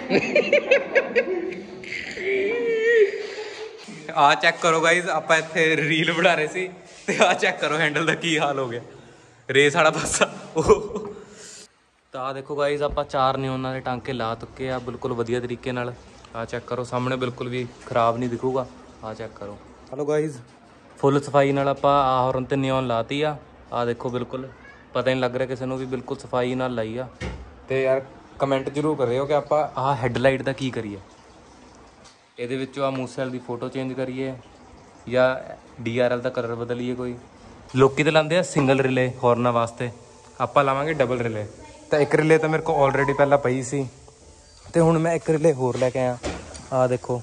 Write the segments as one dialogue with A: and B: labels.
A: ਆ ਚੈੱਕ ਕਰੋ ਗਾਈਜ਼, ਆਪਾਂ ਇੱਥੇ ਰੀਲ ਬਣਾ ਰਹੇ ਸੀ ਤੇ ਆ ਚੈੱਕ ਕਰੋ ਹੈਂਡਲ ਦਾ ਕੀ ਹਾਲ ਹੋ ਗਿਆ, ਰੇਸ ਵਾਲਾ ਪਾਸਾ। ਤਾਂ ਆ ਦੇਖੋ ਗਾਈਜ਼, ਆਪਾਂ 4 ਨਿਓਨਾਂ ਦੇ ਟਾਂਕੇ ਲਾ ਚੁੱਕੇ ਆ ਬਿਲਕੁਲ ਵਧੀਆ ਤਰੀਕੇ ਨਾਲ। ਆ ਚੈੱਕ ਕਰੋ ਸਾਹਮਣੇ, ਬਿਲਕੁਲ ਵੀ ਖਰਾਬ ਨਹੀਂ ਦਿਖੂਗਾ। ਆ ਚੈੱਕ ਕਰੋ। ਹਲੋ ਗਾਈਜ਼, ਫੁੱਲ ਸਫਾਈ ਨਾਲ ਆਪਾਂ ਆ ਹੋਰਨ ਤੇ ਨਿਓਨ ਲਾਤੀ ਆ। ਆ ਦੇਖੋ ਬਿਲਕੁਲ ਪਤਾ ਨਹੀਂ ਲੱਗ ਰਿਹਾ ਕਿਸੇ ਨੂੰ ਵੀ, ਬਿਲਕੁਲ ਸਫਾਈ ਨਾਲ ਲਾਈ ਆ। ਤੇ ਯਾਰ ਕਮੈਂਟ ਜ਼ਰੂਰ ਕਰਿਓ ਕਿ ਆਪਾਂ ਆਹ ਹੈਡਲਾਈਟ ਦਾ ਕੀ ਕਰੀਏ। ਇਹਦੇ ਵਿੱਚੋਂ ਆ ਮੂਸੇਵਾਲੇ ਦੀ ਫੋਟੋ ਚੇਂਜ ਕਰੀਏ ਜਾਂ DRL ਦਾ ਕਲਰ ਬਦਲੀਏ ਕੋਈ। ਲੋਕੀ ਤਾਂ ਲਾਉਂਦੇ ਆ ਸਿੰਗਲ ਰਿਲੇ ਹੌਰਨਾਂ ਵਾਸਤੇ, ਆਪਾਂ ਲਾਵਾਂਗੇ ਡਬਲ ਰਿਲੇ। ਤਾਂ ਇੱਕ ਰਿਲੇ ਤਾਂ ਮੇਰੇ ਕੋਲ ਆਲਰੇਡੀ ਪਹਿਲਾਂ ਪਈ ਸੀ ਤੇ ਹੁਣ ਮੈਂ ਇੱਕ ਰਿਲੇ ਹੋਰ ਲੈ ਕੇ ਆਇਆ। ਆਹ ਦੇਖੋ।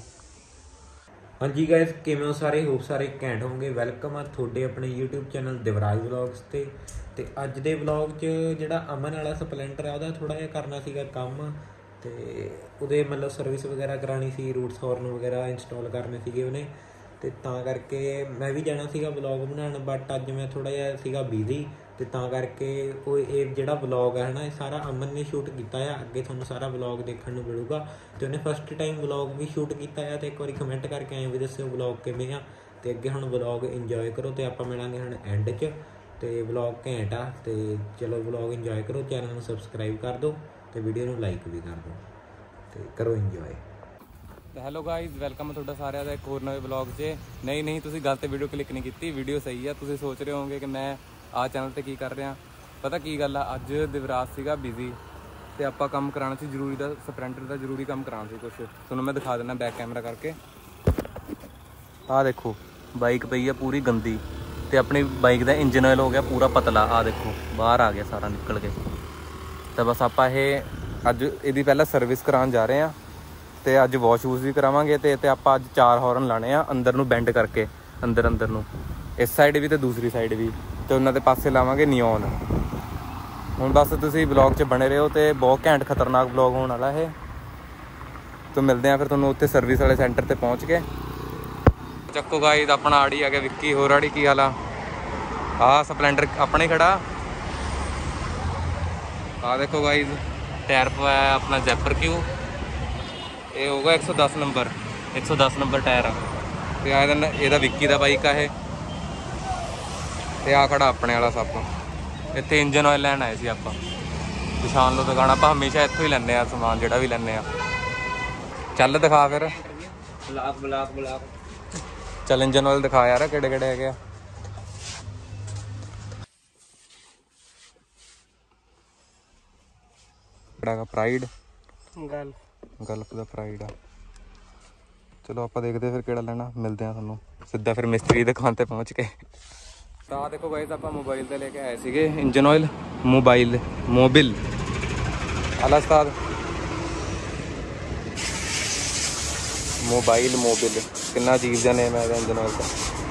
A: ਹਾਂਜੀ ਗਾਇਸ, ਕਿਵੇਂ ਹੋ ਸਾਰੇ? ਹੋਪ ਸਾਰੇ ਘੈਂਟ ਹੋਣਗੇ। ਵੈਲਕਮ ਆ ਤੁਹਾਡੇ ਆਪਣੇ YouTube ਚੈਨਲ ਦਿਵਰਾਜ ਵਲੌਗਸ ਤੇ। ਅੱਜ ਦੇ ਵਲੌਗ 'ਚ ਜਿਹੜਾ ਅਮਨ ਵਾਲਾ ਸਪਲੈਂਡਰ ਆ ਉਹਦਾ ਥੋੜ੍ਹਾ ਜਿਹਾ ਕਰਨਾ ਸੀਗਾ ਕੰਮ, ਤੇ ਉਹਦੇ ਮਤਲਬ ਸਰਵਿਸ ਵਗੈਰਾ ਕਰਾਉਣੀ ਸੀ, ਰੂਟਸ ਹੌਰਨ ਵਗੈਰਾ ਇੰਸਟਾਲ ਕਰਨੇ ਸੀਗੇ ਉਹਨੇ, ਤੇ ਤਾਂ ਕਰਕੇ ਮੈਂ ਵੀ ਜਾਣਾ ਸੀਗਾ ਵਲੌਗ ਬਣਾਉਣ, ਬਟ ਅੱਜ ਮੈਂ ਥੋੜ੍ਹਾ ਜਿਹਾ ਸੀਗਾ ਬਿਜ਼ੀ, ਤੇ ਤਾਂ ਕਰਕੇ ਉਹ ਇਹ ਜਿਹੜਾ ਵਲੌਗ ਹੈ ਨਾ, ਇਹ ਸਾਰਾ ਅਮਨ ਨੇ ਸ਼ੂਟ ਕੀਤਾ ਆ। ਅੱਗੇ ਤੁਹਾਨੂੰ ਸਾਰਾ ਵਲੌਗ ਦੇਖਣ ਨੂੰ ਮਿਲੂਗਾ। ਅਤੇ ਉਹਨੇ ਫਸਟ ਟਾਈਮ ਵਲੌਗ ਵੀ ਸ਼ੂਟ ਕੀਤਾ ਆ, ਅਤੇ ਇੱਕ ਵਾਰੀ ਕਮੈਂਟ ਕਰਕੇ ਐਂ ਵੀ ਦੱਸਿਓ ਵਲੌਗ ਕਿਵੇਂ ਆ। ਅਤੇ ਅੱਗੇ ਹੁਣ ਵਲੌਗ ਇੰਜੋਏ ਕਰੋ, ਅਤੇ ਆਪਾਂ ਮਿਲਾਂਗੇ ਹੁਣ ਐਂਡ 'ਚ। ਅਤੇ ਵਲੌਗ ਘੈਂਟ ਆ, ਅਤੇ ਚਲੋ ਵਲੌਗ ਇੰਜੋਏ ਕਰੋ। ਚੈਨਲ ਨੂੰ ਸਬਸਕ੍ਰਾਈਬ ਕਰ ਦਿਓ ਅਤੇ ਵੀਡੀਓ ਨੂੰ ਲਾਈਕ ਵੀ ਕਰ ਦਿਓ, ਅਤੇ ਕਰੋ ਇੰਜੋਏ। ਹੈਲੋ ਗਾਈਜ਼, ਵੈਲਕਮ ਤੁਹਾਡਾ ਸਾਰਿਆਂ ਦਾ ਇੱਕ ਹੋਰ ਨਵੇਂ ਵਲੌਗ 'ਚ। ਨਹੀਂ ਤੁਸੀਂ ਗਲਤ ਵੀਡੀਓ ਕਲਿੱਕ ਨਹੀਂ ਕੀਤੀ, ਵੀਡੀਓ ਸਹੀ ਆ। ਤੁਸੀਂ ਸੋਚ ਰਹੇ ਹੋਵੋਗੇ ਕਿ ਮੈਂ ਆਹ ਚੈਨਲ 'ਤੇ ਕੀ ਕਰ ਰਿਹਾ। ਪਤਾ ਕੀ ਗੱਲ ਆ, ਅੱਜ ਦਿਵਰਾਜ ਸੀਗਾ ਬਿਜ਼ੀ ਅਤੇ ਆਪਾਂ ਕੰਮ ਕਰਾਉਣਾ ਸੀ ਜ਼ਰੂਰੀ ਦਾ, ਸਪਲੈਂਡਰ ਦਾ ਜ਼ਰੂਰੀ ਕੰਮ ਕਰਾਉਣਾ ਸੀ ਕੁਛ। ਤੁਹਾਨੂੰ ਮੈਂ ਦਿਖਾ ਦਿੰਦਾ ਬੈਕ ਕੈਮਰਾ ਕਰਕੇ। ਆਹ ਦੇਖੋ ਬਾਈਕ ਪਈ ਆ ਪੂਰੀ ਗੰਦੀ, ਅਤੇ ਆਪਣੀ ਬਾਈਕ ਦਾ ਇੰਜਨ ਆਇਲ ਹੋ ਗਿਆ ਪੂਰਾ ਪਤਲਾ। ਆਹ ਦੇਖੋ ਬਾਹਰ ਆ ਗਿਆ ਸਾਰਾ ਨਿਕਲ ਕੇ। ਤਾਂ ਬਸ ਆਪਾਂ ਇਹ ਅੱਜ ਇਹਦੀ ਪਹਿਲਾਂ ਸਰਵਿਸ ਕਰਾਉਣ ਜਾ ਰਹੇ ਹਾਂ, ਅਤੇ ਅੱਜ ਵਾਸ਼ ਵੂਸ਼ ਵੀ ਕਰਾਵਾਂਗੇ। ਅਤੇ ਆਪਾਂ ਅੱਜ 4 ਹੌਰਨ ਲਾਣੇ ਆ ਅੰਦਰ ਨੂੰ ਬੈਂਡ ਕਰਕੇ, ਅੰਦਰ ਨੂੰ ਇਸ ਸਾਈਡ ਵੀ ਅਤੇ ਦੂਸਰੀ ਸਾਈਡ ਵੀ, ਅਤੇ ਉਹਨਾਂ ਦੇ ਪਾਸੇ ਲਾਵਾਂਗੇ ਨਿਓਨ। ਹੁਣ ਬਸ ਤੁਸੀਂ ਵਲੌਗ 'ਚ ਬਣੇ ਰਹੋ, ਅਤੇ ਬਹੁਤ ਘੈਂਟ ਖਤਰਨਾਕ ਵਲੌਗ ਹੋਣ ਵਾਲਾ ਇਹ। ਤਾਂ ਮਿਲਦੇ ਹਾਂ ਫਿਰ ਤੁਹਾਨੂੰ ਉੱਥੇ ਸਰਵਿਸ ਵਾਲੇ ਸੈਂਟਰ 'ਤੇ ਪਹੁੰਚ ਕੇ। ਚੱਕੋ ਗਾਈਜ਼, ਆਪਣਾ ਆੜੀ ਆ ਗਿਆ ਵਿੱਕੀ। ਹੋਰ ਆੜੀ ਕੀ ਹਾਲ ਆ? ਆਹ ਸਪਲੈਂਡਰ ਆਪਣੇ ਹੀ ਖੜਾ। ਆਹ ਦੇਖੋ ਗਾਈਜ਼, ਟਾਇਰ ਪਵਾਇਆ ਆਪਣਾ ਜ਼ੈਪਰ ਕਿਊ। ਇਹ ਹੋਊਗਾ 110 ਨੰਬਰ, 110 ਨੰਬਰ ਟਾਇਰ ਆ। ਅਤੇ ਆ ਇਹਦਾ ਵਿੱਕੀ ਦਾ ਬਾਈਕ ਆ ਇਹ। ਅਤੇ ਆਹ ਖੜਾ ਆਪਣੇ ਵਾਲਾ ਸੱਪ। ਇੱਥੇ ਇੰਜਨ ਆਇਲ ਲੈਣ ਆਏ ਸੀ ਆਪਾਂ, ਪਛਾਣ ਲਓ ਦੁਕਾਨ। ਆਪਾਂ ਹਮੇਸ਼ਾ ਇੱਥੋਂ ਹੀ ਲੈਂਦੇ ਹਾਂ ਸਮਾਨ ਜਿਹੜਾ ਵੀ ਲੈਂਦੇ ਹਾਂ। ਚੱਲ ਦਿਖਾ ਫਿਰ, ਬਲਾਕ ਚੱਲ ਇੰਜਨ ਆਇਲ ਦਿਖਾ ਯਾਰ, ਕਿਹੜੇ ਕਿਹੜੇ ਹੈਗੇ ਆ। ਕਿਹੜਾ ਪ੍ਰਾਈਡ, ਗਲਫ ਦਾ ਪ੍ਰਾਈਡ ਆ। ਚਲੋ ਆਪਾਂ ਦੇਖਦੇ ਫਿਰ ਕਿਹੜਾ ਲੈਣਾ। ਮਿਲਦੇ ਹਾਂ ਤੁਹਾਨੂੰ ਸਿੱਧਾ ਫਿਰ ਮਿਸਤਰੀ ਦੀ ਦੁਕਾਨ 'ਤੇ ਪਹੁੰਚ ਕੇ। ਤਾਂ ਆਹ ਦੇਖੋ ਗਾਈਜ਼, ਆਪਾਂ ਮੋਬਾਈਲ 'ਤੇ ਲੈ ਕੇ ਆਏ ਸੀਗੇ ਇੰਜਨ ਆਇਲ। ਮੋਬਿਲ ਆਲਾ ਉਸਤਾਦ, ਮੋਬਿਲ ਕਿੰਨਾ ਅਜੀਬ ਜਿਹਾ ਨੇਮ ਹੈ ਇਹਦਾ ਇੰਜਨ ਆਇਲ ਦਾ।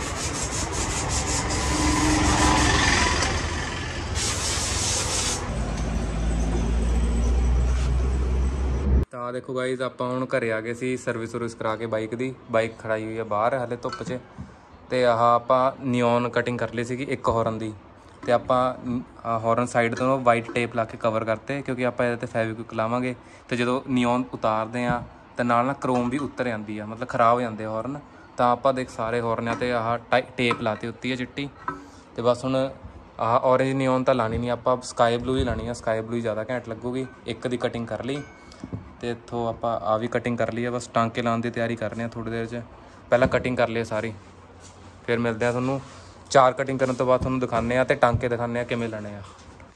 A: ਤਾਂ ਆਹ ਦੇਖੋ ਗਾਈਜ਼, ਆਪਾਂ ਹੁਣ ਘਰੇ ਆ ਗਏ ਸੀ ਸਰਵਿਸ ਸੁਰਵਿਸ ਕਰਾ ਕੇ ਬਾਈਕ ਦੀ। ਬਾਈਕ ਖੜਾਈ ਹੋਈ ਆ ਬਾਹਰ ਹਾਲੇ ਧੁੱਪ 'ਚ। ਅਤੇ ਆਹ ਆਪਾਂ ਨਿਓਨ ਕਟਿੰਗ ਕਰ ਲਈ ਸੀਗੀ ਇੱਕ ਹੌਰਨ ਦੀ, ਅਤੇ ਆਪਾਂ ਹੌਰਨ ਸਾਈਡ ਤੋਂ ਵਾਈਟ ਟੇਪ ਲਾ ਕੇ ਕਵਰ ਕਰਤੇ, ਕਿਉਂਕਿ ਆਪਾਂ ਇਹਦੇ 'ਤੇ ਫੈਵੀਕਵਿਕ ਲਾਵਾਂਗੇ। ਅਤੇ ਜਦੋਂ ਨਿਓਨ ਉਤਾਰਦੇ ਹਾਂ ਤਾਂ ਨਾਲ ਕਰੋਮ ਵੀ ਉੱਤਰ ਜਾਂਦੀ ਆ, ਮਤਲਬ ਖ਼ਰਾਬ ਹੋ ਜਾਂਦੇ ਹੌਰਨ। ਤਾਂ ਆਪਾਂ ਦੇਖ ਸਾਰੇ ਹੌਰਨਿਆਂ 'ਤੇ ਆਹ ਟੇਪ ਲਾਤੀ ਉੱਤੀ ਆ ਚਿੱਟੀ। ਅਤੇ ਬਸ ਹੁਣ ਆਹ ਔਰੇਂਜ ਨਿਓਨ ਤਾਂ ਲਾਣੀ ਨਹੀਂ, ਆਪਾਂ ਸਕਾਈ ਬਲੂ ਹੀ ਲਾਣੀ ਆ। ਸਕਾਈ ਬਲੂ ਹੀ ਜ਼ਿਆਦਾ ਘੈਂਟ ਲੱਗੂਗੀ। ਇੱਕ ਦੀ ਕਟਿੰਗ ਕਰ ਲਈ, ਅਤੇ ਇੱਥੋਂ ਆਪਾਂ ਆਹ ਵੀ ਕਟਿੰਗ ਕਰ ਲਈ ਆ। ਬਸ ਟਾਂਕੇ ਲਾਉਣ ਦੀ ਤਿਆਰੀ ਕਰਨੀ ਆ ਥੋੜ੍ਹੀ ਦੇਰ 'ਚ। ਪਹਿਲਾਂ ਕਟਿੰਗ ਕਰ ਲਈ ਸਾਰੀ, ਫਿਰ ਮਿਲਦੇ ਹਾਂ ਤੁਹਾਨੂੰ। 4 ਕਟਿੰਗ ਕਰਨ ਤੋਂ ਬਾਅਦ ਤੁਹਾਨੂੰ ਦਿਖਾਉਂਦੇ ਹਾਂ, ਅਤੇ ਟਾਂਕੇ ਦਿਖਾਉਂਦੇ ਹਾਂ ਕਿਵੇਂ ਲੈਣੇ ਆ।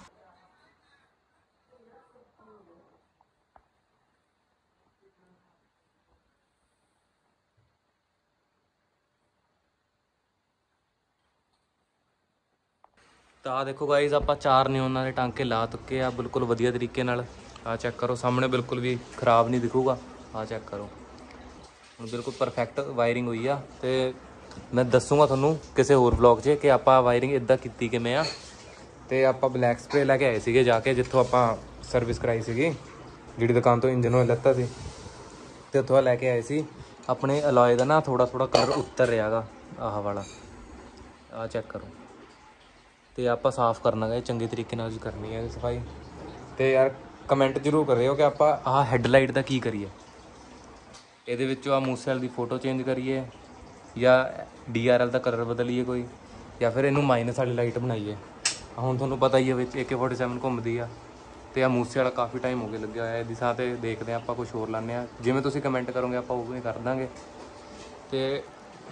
A: ਤਾਂ ਆਹ ਦੇਖੋ ਗਾਈਜ਼, ਆਪਾਂ 4 ਨਿਓਨਾਂ ਦੇ ਟਾਂਕੇ ਲਾ ਚੁੱਕੇ ਆ ਬਿਲਕੁਲ ਵਧੀਆ ਤਰੀਕੇ ਨਾਲ। ਆਹ ਚੈੱਕ ਕਰੋ ਸਾਹਮਣੇ, ਬਿਲਕੁਲ ਵੀ ਖ਼ਰਾਬ ਨਹੀਂ ਦਿਖੂਗਾ। ਆਹ ਚੈੱਕ ਕਰੋ, ਹੁਣ ਬਿਲਕੁਲ ਪਰਫੈਕਟ ਵਾਇਰਿੰਗ ਹੋਈ ਆ। ਅਤੇ ਮੈਂ ਦੱਸੂਗਾ ਤੁਹਾਨੂੰ ਕਿਸੇ ਹੋਰ ਵਲੌਗ 'ਚ ਕਿ ਆਪਾਂ ਵਾਇਰਿੰਗ ਇੱਦਾਂ ਕੀਤੀ ਕਿਵੇਂ ਆ। ਅਤੇ ਆਪਾਂ ਬਲੈਕ ਸਪਰੇ ਲੈ ਕੇ ਆਏ ਸੀਗੇ ਜਾ ਕੇ, ਜਿੱਥੋਂ ਆਪਾਂ ਸਰਵਿਸ ਕਰਾਈ ਸੀਗੀ, ਜਿਹੜੀ ਦੁਕਾਨ ਤੋਂ ਇੰਜਨ ਆਇਲ ਲਿੱਤਾ ਸੀ। ਅਤੇ ਉੱਥੋਂ ਲੈ ਕੇ ਆਏ ਸੀ। ਆਪਣੇ ਅਲੋਏ ਦਾ ਨਾ ਥੋੜ੍ਹਾ ਕਲਰ ਉੱਤਰ ਰਿਹਾ ਗਾ, ਆਹ ਵਾਲਾ। ਆਹ ਚੈੱਕ ਕਰੋ। ਅਤੇ ਆਪਾਂ ਸਾਫ਼ ਕਰਨਾ ਗਾ ਚੰਗੇ ਤਰੀਕੇ ਨਾਲ ਕਰਨੀ ਹੈ ਸਫਾਈ। ਅਤੇ ਯਾਰ ਕਮੈਂਟ ਜ਼ਰੂਰ ਕਰਿਓ ਕਿ ਆਪਾਂ ਆਹ ਹੈੱਡਲਾਈਟ ਦਾ ਕੀ ਕਰੀਏ। ਇਹਦੇ ਵਿੱਚੋਂ ਆ ਮੂਸੇਵਾਲੇ ਦੀ ਫੋਟੋ ਚੇਂਜ ਕਰੀਏ ਜਾਂ DRL ਦਾ ਕਲਰ ਬਦਲੀਏ ਕੋਈ, ਜਾਂ ਫਿਰ ਇਹਨੂੰ ਮਾਈਨਸ ਵਾਲੀ ਲਾਈਟ ਬਣਾਈਏ। ਹੁਣ ਤੁਹਾਨੂੰ ਪਤਾ ਹੀ ਹੈ ਵਿੱਚ AK-47 ਘੁੰਮਦੀ ਆ, ਅਤੇ ਆ ਮੂਸੇਵਾਲਾ ਕਾਫੀ ਟਾਈਮ ਹੋ ਗਿਆ ਲੱਗਿਆ ਹੋਇਆ। ਇਹਦੀ ਥਾਂ 'ਤੇ ਦੇਖਦੇ ਹਾਂ ਆਪਾਂ ਕੁਛ ਹੋਰ ਲਾਉਂਦੇ ਹਾਂ, ਜਿਵੇਂ ਤੁਸੀਂ ਕਮੈਂਟ ਕਰੋਗੇ ਆਪਾਂ ਉਵੇਂ ਕਰ ਦਾਂਗੇ। ਅਤੇ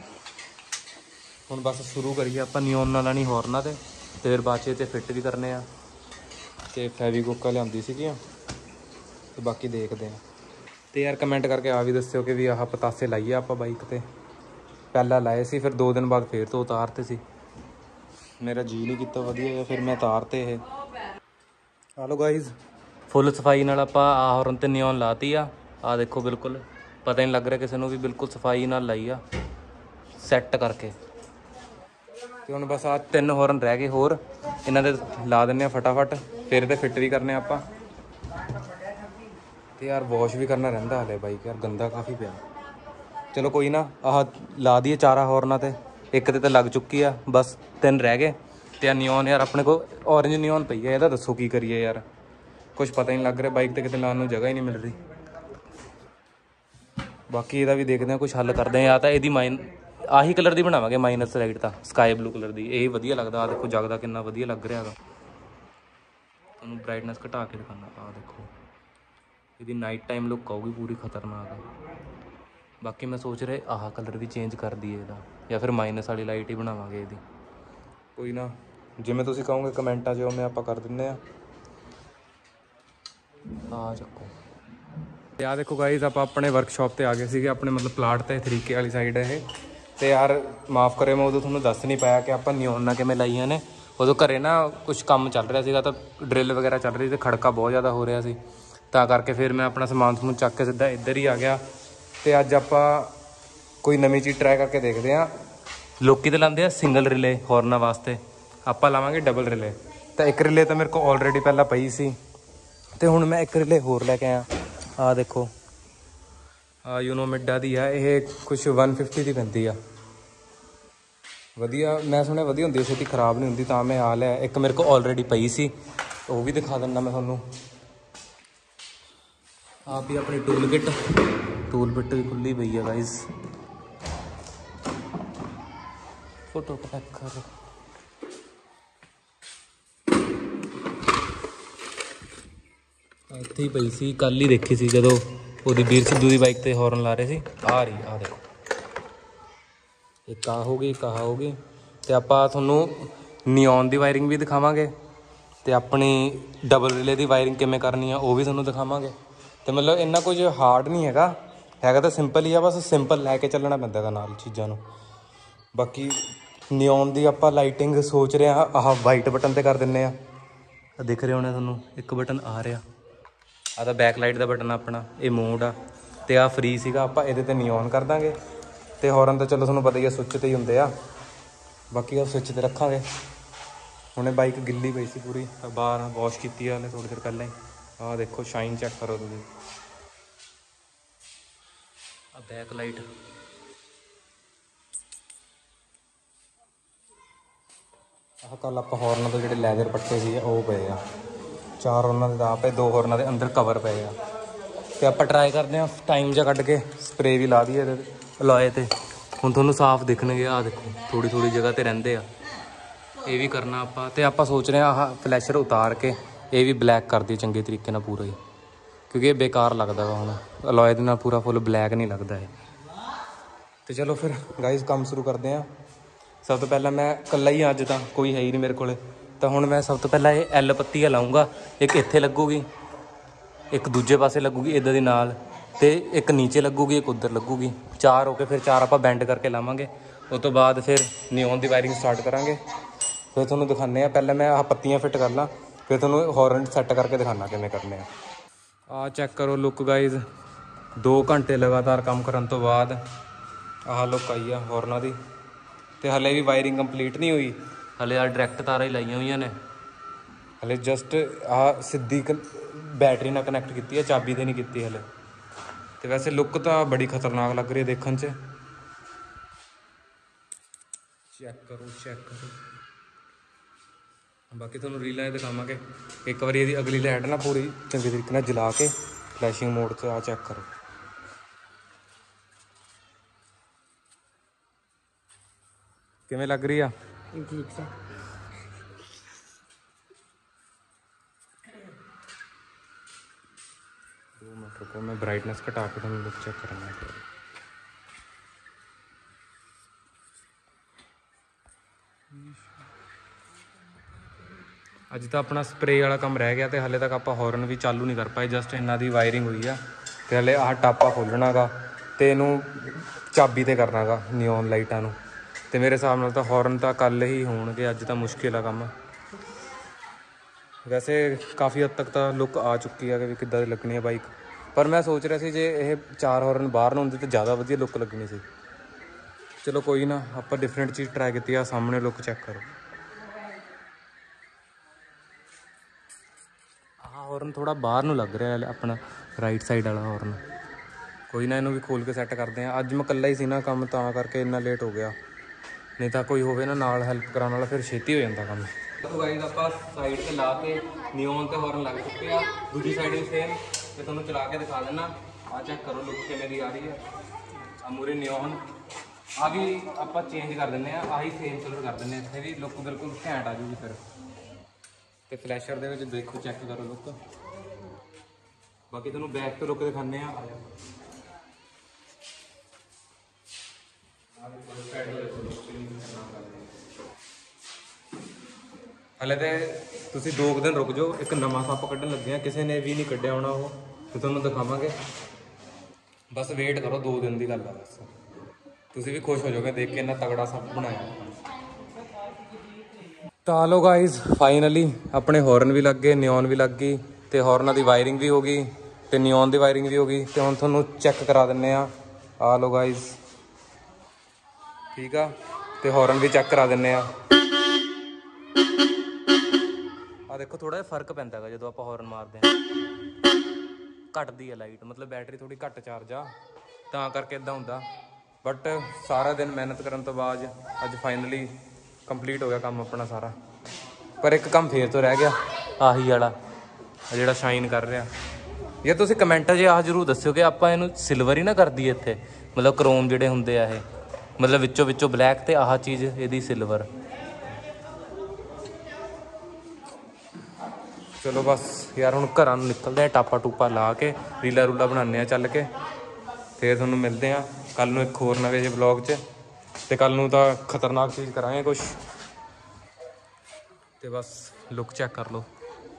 A: ਹੁਣ ਬਸ ਸ਼ੁਰੂ ਕਰੀਏ ਆਪਾਂ ਨਿਓਨ ਨਾਲ ਲਾਣੀ ਹੋਰਨਾਂ 'ਤੇ, ਫਿਰ ਬਾਅਦ 'ਚ ਫਿੱਟ ਵੀ ਕਰਨੇ ਆ। ਅਤੇ ਫੈਵੀਕੁੱਕਾਂ ਲਿਆਂਦੀ ਸੀਗੀਆਂ, ਅਤੇ ਬਾਕੀ ਦੇਖਦੇ ਹਾਂ। ਅਤੇ ਯਾਰ ਕਮੈਂਟ ਕਰਕੇ ਆ ਵੀ ਦੱਸਿਓ ਕਿ ਵੀ ਆਹ ਪਤਾਸੇ ਲਾਈਏ ਆਪਾਂ ਬਾਈਕ 'ਤੇ। ਪਹਿਲਾਂ ਲਾਏ ਸੀ, ਫਿਰ 2 ਦਿਨ ਬਾਅਦ ਫਿਰ ਤੋਂ ਉਤਾਰਤੇ ਸੀ। ਮੇਰਾ ਜੀਅ ਨਹੀਂ ਕੀਤਾ ਵਧੀਆ ਜਿਹਾ, ਫਿਰ ਮੈਂ ਉਤਾਰਤੇ ਇਹ। ਹਲੋ ਗਾਈਜ਼, ਫੁੱਲ ਸਫਾਈ ਨਾਲ ਆਪਾਂ ਆਹ ਹੋਰਨ 'ਤੇ ਨਿਓਨ ਲਾਤੀ ਆ। ਆਹ ਦੇਖੋ ਬਿਲਕੁਲ ਪਤਾ ਨਹੀਂ ਲੱਗ ਰਿਹਾ ਕਿਸੇ ਨੂੰ ਵੀ, ਬਿਲਕੁਲ ਸਫਾਈ ਨਾਲ ਲਾਈ ਆ ਸੈੱਟ ਕਰਕੇ। ਅਤੇ ਹੁਣ ਬਸ ਆਹ 3 ਹੋਰਨ ਰਹਿ ਗਏ ਹੋਰ, ਇਹਨਾਂ ਦੇ ਲਾ ਦਿੰਦੇ ਹਾਂ ਫਟਾਫਟ, ਫਿਰ ਇਹਦੇ ਫਿੱਟ ਵੀ ਕਰਨੇ ਆਪਾਂ। ਅਤੇ ਯਾਰ ਵਾਸ਼ ਵੀ ਕਰਨਾ ਰਹਿੰਦਾ ਹਾਲੇ ਬਾਈਕ, ਯਾਰ ਗੰਦਾ ਕਾਫੀ ਪਿਆ। ਚਲੋ ਕੋਈ ਨਾ, ਆਹ ਲਾ ਦਈਏ 4 ਹੋਰਨਾਂ 'ਤੇ, ਇੱਕ 'ਤੇ ਤਾਂ ਲੱਗ ਚੁੱਕੀ ਆ, ਬਸ 3 ਰਹਿ ਗਏ। ਅਤੇ ਆ ਨਿਓਨ ਯਾਰ ਆਪਣੇ ਕੋਲ ਔਰੇਂਜ ਨਿਓਨ ਪਈ ਹੈ, ਇਹਦਾ ਦੱਸੋ ਕੀ ਕਰੀਏ ਯਾਰ, ਕੁਛ ਪਤਾ ਹੀ ਨਹੀਂ ਲੱਗ ਰਿਹਾ ਬਾਈਕ 'ਤੇ, ਕਿਤੇ ਲਾਉਣ ਨੂੰ ਜਗ੍ਹਾ ਹੀ ਨਹੀਂ ਮਿਲ ਰਹੀ। ਬਾਕੀ ਇਹਦਾ ਵੀ ਦੇਖਦੇ ਹਾਂ, ਕੁਛ ਹੱਲ ਕਰਦੇ ਹਾਂ। ਜਾਂ ਤਾਂ ਇਹਦੀ ਆਹੀ ਕਲਰ ਦੀ ਬਣਾਵਾਂਗੇ ਮਾਈਨਸ ਲਾਈਟ ਤਾਂ, ਸਕਾਈ ਬਲੂ ਕਲਰ ਦੀ, ਇਹ ਵਧੀਆ ਲੱਗਦਾ। ਆਹ ਦੇਖੋ ਜਗਦਾ ਕਿੰਨਾ ਵਧੀਆ ਲੱਗ ਰਿਹਾ ਹੈਗਾ। ਤੁਹਾਨੂੰ ਬਰਾਈਟਨੈਸ ਘਟਾ ਕੇ ਦਿਖਾਉਣਾ, ਆਹ ਦੇਖੋ ਇਹਦੀ ਨਾਈਟ ਟਾਈਮ ਲੁੱਕ ਆਊਗੀ ਪੂਰੀ ਖਤਰਨਾਕ। ਬਾਕੀ ਮੈਂ ਸੋਚ ਰਿਹਾ ਆਹ ਕਲਰ ਵੀ ਚੇਂਜ ਕਰ ਦਈਏ ਇਹਦਾ, ਜਾਂ ਫਿਰ ਮਾਈਨਸ ਵਾਲੀ ਲਾਈਟ ਹੀ ਬਣਾਵਾਂਗੇ ਇਹਦੀ। ਕੋਈ ਨਾ, ਜਿਵੇਂ ਤੁਸੀਂ ਕਹੋਗੇ ਕਮੈਂਟਾਂ 'ਚ ਉਵੇਂ ਆਪਾਂ ਕਰ ਦਿੰਦੇ ਹਾਂ। ਆ ਚੱਕੋ। ਅਤੇ ਆਹ ਦੇਖੋ ਗਾਈਜ਼, ਆਪਾਂ ਆਪਣੇ ਵਰਕਸ਼ਾਪ 'ਤੇ ਆ ਗਏ ਸੀਗੇ, ਆਪਣੇ ਮਤਲਬ ਪਲਾਟ 'ਤੇ, ਤਰੀਕੇ ਵਾਲੀ ਸਾਈਡ ਇਹ। ਅਤੇ ਯਾਰ ਮਾफ़ ਕਰਿਓ, ਮੈਂ ਉਦੋਂ ਤੁਹਾਨੂੰ ਦੱਸ ਨਹੀਂ ਪਾਇਆ ਕਿ ਆਪਾਂ ਨਿਓਨਾਂ ਕਿਵੇਂ ਲਾਈਆਂ ਨੇ। ਉਦੋਂ ਘਰੇ ਨਾ ਕੁਛ ਕੰਮ ਚੱਲ ਰਿਹਾ ਸੀਗਾ, ਤਾਂ ਡਰਿੱਲ ਵਗੈਰਾ ਚੱਲ ਰਹੀ, ਅਤੇ ਖੜਕਾ ਬਹੁਤ ਜ਼ਿਆਦਾ ਹੋ ਰਿਹਾ ਸੀ, ਤਾਂ ਕਰਕੇ ਫਿਰ ਮੈਂ ਆਪਣਾ ਸਮਾਨ ਸਮੂਨ ਚੱਕ ਕੇ ਸਿੱਧਾ ਇੱਧਰ ਹੀ ਆ ਗਿਆ। ਅਤੇ ਅੱਜ ਆਪਾਂ ਕੋਈ ਨਵੀਂ ਚੀਜ਼ ਟਰਾਈ ਕਰਕੇ ਦੇਖਦੇ ਹਾਂ। ਲੋਕ ਤਾਂ ਲਾਉਂਦੇ ਆ ਸਿੰਗਲ ਰਿਲੇ ਹੋਰਨਾਂ ਵਾਸਤੇ, ਆਪਾਂ ਲਾਵਾਂਗੇ ਡਬਲ ਰਿਲੇ। ਤਾਂ ਇੱਕ ਰਿਲੇ ਤਾਂ ਮੇਰੇ ਕੋਲ ਆਲਰੇਡੀ ਪਹਿਲਾਂ ਪਈ ਸੀ, ਅਤੇ ਹੁਣ ਮੈਂ ਇੱਕ ਰਿਲੇ ਹੋਰ ਲੈ ਕੇ ਆਇਆ। ਆਹ ਦੇਖੋ, ਆਹ ਯੂਨੋਮਿਡਾ ਦੀ ਆ, ਇਹ ਕੁਛ 150 ਦੀ ਪੈਂਦੀ ਆ। ਵਧੀਆ, ਮੈਂ ਸੁਣਿਆ ਵਧੀਆ ਹੁੰਦੀ, ਛੇਤੀ ਖ਼ਰਾਬ ਨਹੀਂ ਹੁੰਦੀ, ਤਾਂ ਮੈਂ ਆ ਲਿਆ। ਇੱਕ ਮੇਰੇ ਕੋਲ ਆਲਰੇਡੀ ਪਈ ਸੀ, ਉਹ ਵੀ ਦਿਖਾ ਦਿੰਦਾ ਮੈਂ ਤੁਹਾਨੂੰ। ਆਪ ਹੀ ਆਪਣੀ ਟੂਲ ਕਿੱਟ ਵੀ ਖੁੱਲ੍ਹੀ ਪਈ ਆ ਗਾਈਜ਼, ਫੋਟੋ ਕਲਿੱਕ ਕਰ। ਇੱਥੇ ਹੀ ਪਈ ਸੀ, ਕੱਲ੍ਹ ਹੀ ਦੇਖੀ ਸੀ ਜਦੋਂ ਉਹਦੀ ਵੀਰ ਸਿੱਧੂ ਦੀ ਬਾਈਕ 'ਤੇ ਹੌਰਨ ਲਾ ਰਹੇ ਸੀ। ਆ ਰਹੀ, ਆਹ ਦੇਖੋ, ਇੱਕ ਆਹ ਹੋ ਗਈ, ਇੱਕ ਆਹ ਹੋ ਗਈ। ਅਤੇ ਆਪਾਂ ਤੁਹਾਨੂੰ ਨਿਓਨ ਦੀ ਵਾਇਰਿੰਗ ਵੀ ਦਿਖਾਵਾਂਗੇ, ਅਤੇ ਆਪਣੀ ਡਬਲ ਰਿਲੇ ਦੀ ਵਾਇਰਿੰਗ ਕਿਵੇਂ ਕਰਨੀ ਆ ਉਹ ਵੀ ਤੁਹਾਨੂੰ ਦਿਖਾਵਾਂਗੇ। ਅਤੇ ਮਤਲਬ ਇੰਨਾ ਕੁਝ ਹਾਰਡ ਨਹੀਂ ਹੈਗਾ, ਹੈਗਾ ਤਾਂ ਸਿੰਪਲ ਹੀ ਆ, ਬਸ ਸਿੰਪਲ ਲੈ ਕੇ ਚੱਲਣਾ ਪੈਂਦਾ ਇਹਦਾ ਨਾਲ ਚੀਜ਼ਾਂ ਨੂੰ। ਬਾਕੀ ਨਿਓਨ ਦੀ ਆਪਾਂ ਲਾਈਟਿੰਗ ਸੋਚ ਰਹੇ ਹਾਂ, ਆਹ ਵਾਈਟ ਬਟਨ 'ਤੇ ਕਰ ਦਿੰਦੇ ਹਾਂ। ਦਿਖ ਰਿਹਾ ਹੋਣਾ ਤੁਹਾਨੂੰ, ਇੱਕ ਬਟਨ ਆ ਰਿਹਾ, ਆਹ ਤਾਂ ਬੈਕ ਲਾਈਟ ਦਾ ਬਟਨ ਆਪਣਾ, ਇਹ ਮੋਡ ਆ। ਅਤੇ ਆਹ ਫਰੀ ਸੀਗਾ, ਆਪਾਂ ਇਹਦੇ 'ਤੇ ਨਿਓਨ ਕਰ ਦਾਂਗੇ। ਅਤੇ ਹੌਰਨ ਤਾਂ ਚਲੋ ਤੁਹਾਨੂੰ ਪਤਾ ਹੀ ਆ, ਸੁੱਚ 'ਤੇ ਹੀ ਹੁੰਦੇ ਆ, ਬਾਕੀ ਉਹ ਸੁੱਚ 'ਤੇ ਰੱਖਾਂਗੇ। ਹੁਣੇ ਬਾਈਕ ਗਿੱਲੀ ਪਈ ਸੀ ਪੂਰੀ, ਬਾਹਰ ਵਾਸ਼ ਕੀਤੀ ਆ ਹਲੇ ਥੋੜ੍ਹੀ ਦੇਰ ਪਹਿਲਾਂ ਹੀ। ਆਹ ਦੇਖੋ ਸ਼ਾਈਨ ਚੈੱਕ ਕਰੋ ਤੁਸੀਂ, ਆਹ ਬੈਕ ਲਾਈਟ। ਆਹ ਕੱਲ੍ਹ ਆਪਾਂ ਹੌਰਨਾਂ ਤੋਂ ਜਿਹੜੇ ਲੈਦਰ ਪੱਟੇ ਸੀ ਉਹ ਪਏ ਆ, 4 ਉਹਨਾਂ ਦੇ ਤਾਂ ਪਏ, 2 ਹੌਰਨਾਂ ਦੇ ਅੰਦਰ ਕਵਰ ਪਏ ਆ। ਅਤੇ ਆਪਾਂ ਟਰਾਈ ਕਰਦੇ ਹਾਂ ਟਾਈਮ ਜਿਹਾ ਕੱਢ ਕੇ, ਸਪਰੇਅ ਵੀ ਲਾ ਦਈਏ ਇਹਦੇ ਅਲੋਏ 'ਤੇ। ਹੁਣ ਤੁਹਾਨੂੰ ਸਾਫ਼ ਦਿਖਣਗੇ, ਆਹ ਦੇਖੋ ਥੋੜ੍ਹੀ ਜਗ੍ਹਾ 'ਤੇ ਰਹਿੰਦੇ ਆ। ਇਹ ਵੀ ਕਰਨਾ ਆਪਾਂ, ਅਤੇ ਆਪਾਂ ਸੋਚ ਰਹੇ ਹਾਂ ਆਹ ਫਲੈਸ਼ਰ ਉਤਾਰ ਕੇ ਇਹ ਵੀ ਬਲੈਕ ਕਰ ਦਈਏ ਚੰਗੇ ਤਰੀਕੇ ਨਾਲ ਪੂਰਾ ਹੀ, ਕਿਉਂਕਿ ਇਹ ਬੇਕਾਰ ਲੱਗਦਾ ਵਾ ਹੁਣ ਅਲੋਏ ਦੇ ਨਾਲ, ਪੂਰਾ ਫੁੱਲ ਬਲੈਕ ਨਹੀਂ ਲੱਗਦਾ ਇਹ। ਅਤੇ ਚਲੋ ਫਿਰ ਗਾਈਜ਼ ਕੰਮ ਸ਼ੁਰੂ ਕਰਦੇ ਹਾਂ। ਸਭ ਤੋਂ ਪਹਿਲਾਂ ਮੈਂ ਇਕੱਲਾ ਹੀ ਅੱਜ ਤਾਂ ਕੋਈ ਹੈ ਹੀ ਨਹੀਂ ਮੇਰੇ ਕੋਲ, ਤਾਂ ਹੁਣ ਮੈਂ ਸਭ ਤੋਂ ਪਹਿਲਾਂ ਇਹ ਐਲ ਪੱਤੀਆਂ ਲਾਊਂਗਾ। ਇੱਕ ਇੱਥੇ ਲੱਗੂਗੀ, ਇੱਕ ਦੂਜੇ ਪਾਸੇ ਲੱਗੂਗੀ ਇੱਦਾਂ ਦੀ ਨਾਲ, ਅਤੇ ਇੱਕ ਨੀਚੇ ਲੱਗੂਗੀ, ਇੱਕ ਉੱਧਰ ਲੱਗੂਗੀ। 4 ਹੋ ਕੇ ਫਿਰ 4 ਆਪਾਂ ਬੈਂਡ ਕਰਕੇ ਲਾਵਾਂਗੇ। ਉਸ ਤੋਂ ਬਾਅਦ ਫਿਰ ਨਿਓਨ ਦੀ ਵਾਇਰਿੰਗ ਸਟਾਰਟ ਕਰਾਂਗੇ। ਫਿਰ ਤੁਹਾਨੂੰ ਦਿਖਾਉਂਦੇ ਹਾਂ, ਪਹਿਲਾਂ ਮੈਂ ਆਹ ਪੱਤੀਆਂ ਫਿੱਟ ਕਰ ਲਾਂ, ਫਿਰ ਤੁਹਾਨੂੰ ਹੌਰਨ ਸੈੱਟ ਕਰਕੇ ਦਿਖਾਉਂਦਾ ਕਿਵੇਂ ਕਰਨੇ ਆ। ਆਹ ਚੈੱਕ ਕਰੋ ਲੁੱਕ ਗਾਈਜ਼, 2 ਘੰਟੇ ਲਗਾਤਾਰ ਕੰਮ ਕਰਨ ਤੋਂ ਬਾਅਦ ਆਹ ਲੁੱਕ ਆਈ ਆ ਹੌਰਨਾਂ ਦੀ। ਅਤੇ ਹਲੇ ਵੀ ਵਾਇਰਿੰਗ ਕੰਪਲੀਟ ਨਹੀਂ ਹੋਈ, ਹਲੇ ਆਹ ਡਾਇਰੈਕਟ ਤਾਰਾਂ ਹੀ ਲਾਈਆਂ ਹੋਈਆਂ ਨੇ, ਹਲੇ ਜਸਟ ਆਹ ਸਿੱਧੀ ਬੈਟਰੀ ਨਾਲ ਕਨੈਕਟ ਕੀਤੀ ਹੈ, ਚਾਬੀ 'ਤੇ ਨਹੀਂ ਕੀਤੀ ਹਲੇ। ਅਤੇ ਵੈਸੇ ਲੁੱਕ ਤਾਂ ਬੜੀ ਖਤਰਨਾਕ ਲੱਗ ਰਹੀ ਹੈ ਦੇਖਣ 'ਚ, ਚੈੱਕ ਕਰੋ। ਬਾਕੀ ਤੁਹਾਨੂੰ ਰੀਲਾਂ 'ਚ ਦਿਖਾਵਾਂਗੇ ਇੱਕ ਵਾਰੀ। ਇਹਦੀ ਅਗਲੀ ਲਾਈਟ ਨਾ ਪੂਰੀ ਚੰਗੇ ਤਰੀਕੇ ਨਾਲ ਜਲਾ ਕੇ ਫਲੈਸ਼ਿੰਗ ਮੋਡ 'ਚ ਆ ਚੈੱਕ ਕਰੋ। ਕਿਵੇਂ ਲੱਗ ਰਹੀ ਆ?
B: ठीक सा।
A: दो मिनट रुको, मैं ब्राइटनेस घटा के तुम लुक चेक करना है। ਅੱਜ ਤਾਂ ਆਪਣਾ ਸਪਰੇ ਵਾਲਾ ਕੰਮ ਰਹਿ ਗਿਆ ਤੇ ਹਲੇ ਤੱਕ ਆਪਾਂ ਹੌਰਨ ਵੀ ਚਾਲੂ ਨਹੀਂ ਕਰ ਪਾਏ। ਜਸਟ ਇਹਨਾਂ ਦੀ ਵਾਇਰਿੰਗ ਹੋਈ ਆ ਤੇ ਹਲੇ ਆਹ ਟਾਪਾ ਖੋਲ੍ਹਣਾ ਗਾ ਤੇ ਇਹਨੂੰ ਚਾਬੀ ਤੇ ਕਰਨਾ ਗਾ ਨਿਓਨ ਲਾਈਟਾਂ ਨੂੰ। ਤੇ ਮੇਰੇ ਹਿਸਾਬ ਨਾਲ ਤਾਂ ਹੌਰਨ ਤਾਂ ਕੱਲ੍ਹ ਹੀ ਹੋਣਗੇ, ਅੱਜ ਤਾਂ ਮੁਸ਼ਕਿਲ ਆ ਕੰਮ। ਵੈਸੇ ਕਾਫੀ ਹੱਦ ਤੱਕ ਤਾਂ ਲੁੱਕ ਆ ਚੁੱਕੀ ਆ ਕਿ ਵੀ ਕਿੱਦਾਂ ਦੀ ਲੱਗਣੀ ਹੈ ਬਾਈਕ। ਪਰ ਮੈਂ ਸੋਚ ਰਿਹਾ ਸੀ ਜੇ ਇਹ 4 ਹੌਰਨ ਬਾਹਰ ਨੂੰ ਹੁੰਦੇ ਤਾਂ ਜ਼ਿਆਦਾ ਵਧੀਆ ਲੁੱਕ ਲੱਗਣੀ ਸੀ। ਚਲੋ ਕੋਈ ਨਾ, ਆਪਾਂ ਡਿਫਰੈਂਟ ਚੀਜ਼ ਟਰਾਈ ਕੀਤੀ ਆ। ਸਾਹਮਣੇ ਲੁੱਕ ਚੈੱਕ ਕਰੋ। ਆਹ ਹੌਰਨ ਥੋੜ੍ਹਾ ਬਾਹਰ ਨੂੰ ਲੱਗ ਰਿਹਾ ਆਪਣਾ ਰਾਈਟ ਸਾਈਡ ਵਾਲਾ ਹੌਰਨ। ਕੋਈ ਨਾ, ਇਹਨੂੰ ਵੀ ਖੋਲ੍ਹ ਕੇ ਸੈੱਟ ਕਰਦੇ ਹਾਂ। ਅੱਜ ਮੈਂ ਇਕੱਲਾ ਹੀ ਸੀ ਨਾ ਕੰਮ, ਤਾਂ ਕਰਕੇ ਇੰਨਾ ਲੇਟ ਹੋ ਗਿਆ। ਨਹੀਂ ਤਾਂ ਕੋਈ ਹੋਵੇ ਨਾ ਨਾਲ ਹੈਲਪ ਕਰਾਉਣ ਵਾਲਾ, ਫਿਰ ਛੇਤੀ ਹੋ ਜਾਂਦਾ ਕੰਮ। ਗਾਈਜ਼ ਆਪਾਂ ਸਾਈਡ ਤੇ ਲਾ ਕੇ ਨਿਓਨ ਤੇ ਹੌਰਨ ਲੱਗ ਚੁੱਕੇ ਆ। ਦੂਜੀ ਸਾਈਡ ਵੀ ਸੇਮ, ਤੇ ਤੁਹਾਨੂੰ ਚਲਾ ਕੇ ਦਿਖਾ ਦਿੰਦਾ। ਆਹ ਚੈੱਕ ਕਰੋ ਲੁੱਕ ਕਿਵੇਂ ਦੀ ਆ ਰਹੀ ਹੈ। ਆ ਮੂਰੇ ਨਿਓਨ ਆ ਵੀ ਆਪਾਂ ਚੇਂਜ ਕਰ ਦਿੰਦੇ ਆ, ਆਹੀ ਸੇਮ ਕਲਰ ਕਰ ਦਿੰਦੇ ਆ। ਇੱਥੇ ਵੀ ਲੁੱਕ ਬਿਲਕੁਲ ਘੈਂਟ ਆ ਜੂਗੀ ਫਿਰ। ਤੇ ਫਲੈਸ਼ਰ ਦੇ ਵਿੱਚ ਦੇਖੋ, ਚੈੱਕ ਕਰੋ ਲੁੱਕ। ਬਾਕੀ ਤੁਹਾਨੂੰ ਬੈਕ ਤੋਂ ਲੁੱਕ ਦਿਖਾਉਂਦੇ ਆ। ਹਲੇ ਤੇ ਤੁਸੀਂ 2 ਦਿਨ ਰੁਕ ਜਾਓ, ਇੱਕ ਨਵਾਂ ਸੱਪ ਕੱਢਣ ਲੱਗੇ ਆ। ਕਿਸੇ ਨੇ ਵੀ ਨਹੀਂ ਕੱਢਿਆ ਹੋਣਾ ਉਹ, ਤੇ ਤੁਹਾਨੂੰ ਦਿਖਾਵਾਂਗੇ। ਬਸ ਵੇਟ ਕਰੋ, 2 ਦਿਨ ਦੀ ਗੱਲ ਆ ਬਸ। ਤੁਸੀਂ ਵੀ ਖੁਸ਼ ਹੋ ਜਾਓਗੇ ਦੇਖ ਕੇ ਇੰਨਾ ਤਗੜਾ ਸੱਪ ਬਣਾਇਆ। ਤਾਂ ਲੋ ਗਾਈਜ਼, ਫਾਈਨਲੀ ਆਪਣੇ ਹੌਰਨ ਵੀ ਲੱਗ ਗਏ, ਨਿਓਨ ਵੀ ਲੱਗ ਗਈ, ਤੇ ਹੌਰਨਾਂ ਦੀ ਵਾਇਰਿੰਗ ਵੀ ਹੋ ਗਈ, ਤੇ ਨਿਓਨ ਦੀ ਵਾਇਰਿੰਗ ਵੀ ਹੋ ਗਈ। ਤੇ ਹੁਣ ਤੁਹਾਨੂੰ ਚੈੱਕ ਕਰਾ ਦਿੰਦੇ ਆ। ਆ ਲੋ ਗਾਈਜ਼, ਠੀਕ ਆ। ਤੇ ਹੌਰਨ ਵੀ ਚੈੱਕ ਕਰਾ ਦਿੰਦੇ ਆ। ਆ ਦੇਖੋ ਥੋੜਾ ਜਿਹਾ ਫਰਕ ਪੈਂਦਾ ਹੈਗਾ ਜਦੋਂ ਆਪਾਂ ਹੌਰਨ ਮਾਰਦੇ ਹਾਂ। ਘੱਟਦੀ ਹੈ ਲਾਈਟ, ਮਤਲਬ ਬੈਟਰੀ ਥੋੜੀ ਘੱਟ ਚਾਰਜ ਆ, ਤਾਂ ਕਰਕੇ ਇਦਾਂ ਹੁੰਦਾ। ਬਟ ਸਾਰਾ ਦਿਨ ਮਿਹਨਤ ਕਰਨ ਤੋਂ ਬਾਅਦ ਅੱਜ ਫਾਈਨਲੀ ਕੰਪਲੀਟ ਹੋ ਗਿਆ ਕੰਮ ਆਪਣਾ ਸਾਰਾ। ਪਰ ਇੱਕ ਕੰਮ ਫੇਰ ਤੋਂ ਰਹਿ ਗਿਆ, ਆਹੀ ਵਾਲਾ ਜਿਹੜਾ ਸ਼ਾਈਨ ਕਰ ਰਿਹਾ। ਯਾਰ ਤੁਸੀਂ ਕਮੈਂਟਾਂ 'ਚ ਆਹ ਜ਼ਰੂਰ ਦੱਸਿਓ ਕਿ ਆਪਾਂ ਇਹਨੂੰ ਸਿਲਵਰ ਹੀ ਨਾ ਕਰ ਦਈਏ ਇੱਥੇ, ਮਤਲਬ ਕ੍ਰੋਮ ਜਿਹੜੇ ਹੁੰਦੇ ਆ ਇਹ, ਮਤਲਬ ਵਿੱਚੋਂ ਬਲੈਕ ਤੇ ਆਹ ਚੀਜ਼ ਇਹਦੀ ਸਿਲਵਰ। ਚਲੋ ਬਸ ਯਾਰ, ਹੁਣ ਘਰਾਂ ਨੂੰ ਨਿਕਲਦੇ ਆ, ਟਾਪਾ ਟੂਪਾ ਲਾ ਕੇ ਰੀਲਾ ਰੂਲਾ ਬਣਾਉਂਦੇ ਆ ਚੱਲ ਕੇ। ਫਿਰ ਤੁਹਾਨੂੰ ਮਿਲਦੇ ਆ ਕੱਲ੍ਹ ਨੂੰ ਇੱਕ ਹੋਰ ਨਵੇਂ ਜਿਹੇ ਵਲੌਗ 'ਚ। ਤੇ ਕੱਲ੍ਹ ਨੂੰ ਤਾਂ ਖਤਰਨਾਕ ਚੀਜ਼ ਕਰਾਂਗੇ ਕੁਛ। ਤੇ ਬਸ ਲੁੱਕ ਚੈੱਕ ਕਰ ਲਓ।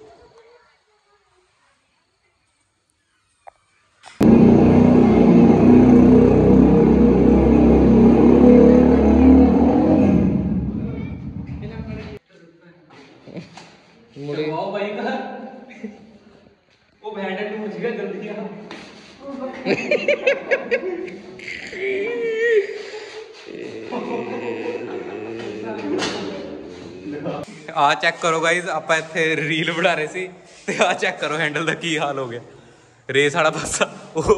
A: ਉਹ ਬੈਂਡ ਟੂਟ ਸੀਗਾ ਜਲਦੀ ਆ। ਆ ਚੈੱਕ ਕਰੋ ਗਾਈਜ਼, ਆਪਾਂ ਇੱਥੇ ਰੀਲ ਬਣਾ ਰਹੇ ਸੀ ਤੇ ਆ ਚੈੱਕ ਕਰੋ ਹੈਂਡਲ ਦਾ ਕੀ ਹਾਲ ਹੋ ਗਿਆ। ਰੇਸ ਵਾਲਾ ਪਾਸਾ।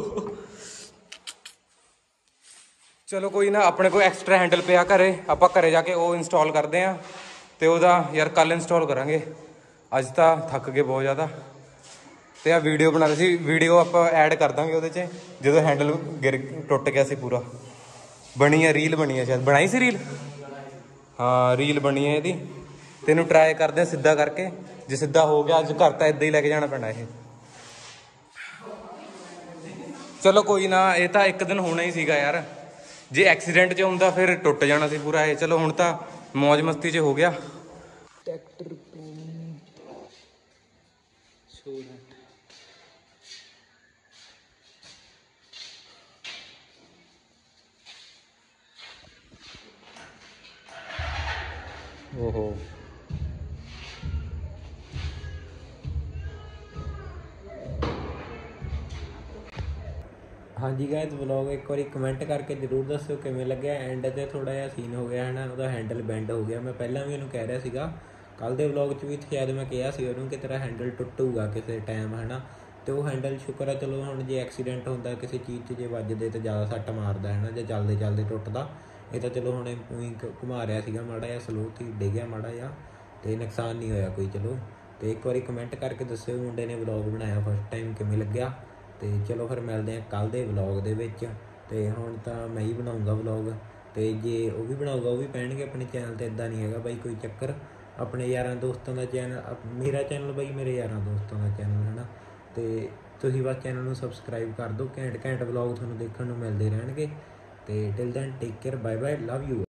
A: ਚਲੋ ਕੋਈ ਨਾ, ਆਪਣੇ ਕੋਲ ਐਕਸਟਰਾ ਹੈਂਡਲ ਪਿਆ ਘਰੇ, ਆਪਾਂ ਘਰੇ ਜਾ ਕੇ ਉਹ ਇੰਸਟਾਲ ਕਰਦੇ ਆ। ਤੇ ਉਹਦਾ ਯਾਰ ਕੱਲ੍ਹ ਇੰਸਟਾਲ ਕਰਾਂਗੇ, ਅੱਜ ਤਾਂ ਥੱਕ ਗਏ ਬਹੁਤ ਜ਼ਿਆਦਾ। ਤੇ ਆ ਵੀਡੀਓ ਬਣਾ ਰਹੇ ਸੀ, ਵੀਡੀਓ ਆਪਾਂ ਐਡ ਕਰ ਦਾਂਗੇ ਉਹਦੇ 'ਚ, ਜਦੋਂ ਹੈਂਡਲ ਟੁੱਟ ਗਿਆ ਸੀ ਪੂਰਾ। ਬਣੀ ਹੈ ਰੀਲ, ਬਣੀ ਹੈ ਸ਼ਾਇਦ, ਬਣਾਈ ਸੀ ਰੀਲ। ਹਾਂ ਰੀਲ ਬਣੀ ਹੈ ਇਹਦੀ। ਤੈਨੂੰ ਟਰਾਈ ਕਰਦੇ ਆ ਸਿੱਧਾ ਕਰਕੇ, ਜੇ ਸਿੱਧਾ ਹੋ ਗਿਆ ਅੱਜ ਘਰ ਤਾਂ ਇੱਦਾਂ ਹੀ ਲੈ ਕੇ ਜਾਣਾ ਪੈਣਾ ਇਹ। ਚਲੋ ਕੋਈ ਨਾ, ਇਹ ਤਾਂ ਇੱਕ ਦਿਨ ਹੋਣਾ ਹੀ ਸੀਗਾ ਯਾਰ। ਜੇ ਐਕਸੀਡੈਂਟ 'ਚ ਹੁੰਦਾ ਫਿਰ ਟੁੱਟ ਜਾਣਾ ਸੀ ਪੂਰਾ ਇਹ। ਚਲੋ ਹੁਣ ਤਾਂ ਮौज ਮਸਤੀ 'ਚ ਹੋ ਗਿਆ। ਟਰੈਕਟਰ ਓਹੋ
B: ਹਾਂਜੀ ਗਾਇਜ਼, ਵਲੌਗ ਇੱਕ ਵਾਰੀ ਕਮੈਂਟ ਕਰਕੇ ਜ਼ਰੂਰ ਦੱਸਿਓ ਕਿਵੇਂ ਲੱਗਿਆ। ਐਂਡ 'ਤੇ ਥੋੜ੍ਹਾ ਜਿਹਾ ਸੀਨ ਹੋ ਗਿਆ ਹੈ ਨਾ, ਉਹਦਾ ਹੈਂਡਲ ਬੈਂਡ ਹੋ ਗਿਆ। ਮੈਂ ਪਹਿਲਾਂ ਵੀ ਉਹਨੂੰ ਕਹਿ ਰਿਹਾ ਸੀਗਾ, ਕੱਲ੍ਹ ਦੇ ਵਲੌਗ 'ਚ ਵੀ ਸ਼ਾਇਦ ਮੈਂ ਕਿਹਾ ਸੀ ਉਹਨੂੰ ਕਿ ਤੇਰਾ ਹੈਂਡਲ ਟੁੱਟੂਗਾ ਕਿਸੇ ਟਾਈਮ ਹੈ ਨਾ। ਅਤੇ ਉਹ ਹੈਂਡਲ ਸ਼ੁਕਰ ਹੈ ਚਲੋ, ਹੁਣ ਜੇ ਐਕਸੀਡੈਂਟ ਹੁੰਦਾ ਕਿਸੇ ਚੀਜ਼ 'ਚ ਜੇ ਵੱਜਦੇ ਤਾਂ ਜ਼ਿਆਦਾ ਸੱਟ ਮਾਰਦਾ ਹੈ ਨਾ, ਜੇ ਚੱਲਦੇ ਚੱਲਦੇ ਟੁੱਟਦਾ। ਇਹ ਤਾਂ ਚਲੋ ਹੁਣ ਉਹੀ ਘੁਮਾ ਰਿਹਾ ਸੀਗਾ ਮਾੜਾ ਜਿਹਾ, ਸਲੋ 'ਤੇ ਡਿੱਗਿਆ ਮਾੜਾ ਜਿਹਾ। ਤੇ ਨੁਕਸਾਨ ਨਹੀਂ ਹੋਇਆ ਕੋਈ। ਚਲੋ ਤੇ ਇੱਕ ਵਾਰੀ ਕਮੈਂਟ ਕਰਕੇ ਦੱਸਿਓ ਮੁੰਡੇ ਨੇ ਵਲੌਗ ਬਣਾਇਆ ਫਸਟ ਟਾਈਮ ਕਿਵੇਂ ਲੱਗਿਆ। ਤੇ ਚਲੋ ਫਿਰ ਮਿਲਦੇ ਹਾਂ ਕੱਲ੍ਹ ਦੇ ਵਲੌਗ ਦੇ ਵਿੱਚ। ਤੇ ਹੁਣ ਤਾਂ ਮੈਂ ਹੀ ਬਣਾਉਂਗਾ ਵਲੌਗ, ਤੇ ਜੇ ਉਹ ਵੀ ਬਣਾਊਗਾ ਉਹ ਵੀ ਪੈਣਗੇ ਆਪਣੇ ਚੈਨਲ 'ਤੇ। ਇੱਦਾਂ ਨਹੀਂ ਹੈਗਾ ਬਾਈ ਕੋਈ ਚੱਕਰ, ਆਪਣੇ ਯਾਰਾਂ ਦੋਸਤਾਂ ਦਾ ਚੈਨਲ, ਮੇਰਾ ਚੈਨਲ ਬਾਈ ਮੇਰੇ ਯਾਰਾਂ ਦੋਸਤਾਂ ਦਾ ਚੈਨਲ ਹੈ ਨਾ। ਤੇ ਤੁਸੀਂ ਬਸ ਚੈਨਲ ਨੂੰ ਸਬਸਕ੍ਰਾਈਬ ਕਰ ਦਿਓ, ਘੈਂਟ ਵਲੌਗ ਤੁਹਾਨੂੰ ਦੇਖਣ ਨੂੰ ਮਿਲਦੇ ਰਹਿਣਗੇ। ਤੇ till then take care, bye bye, love you.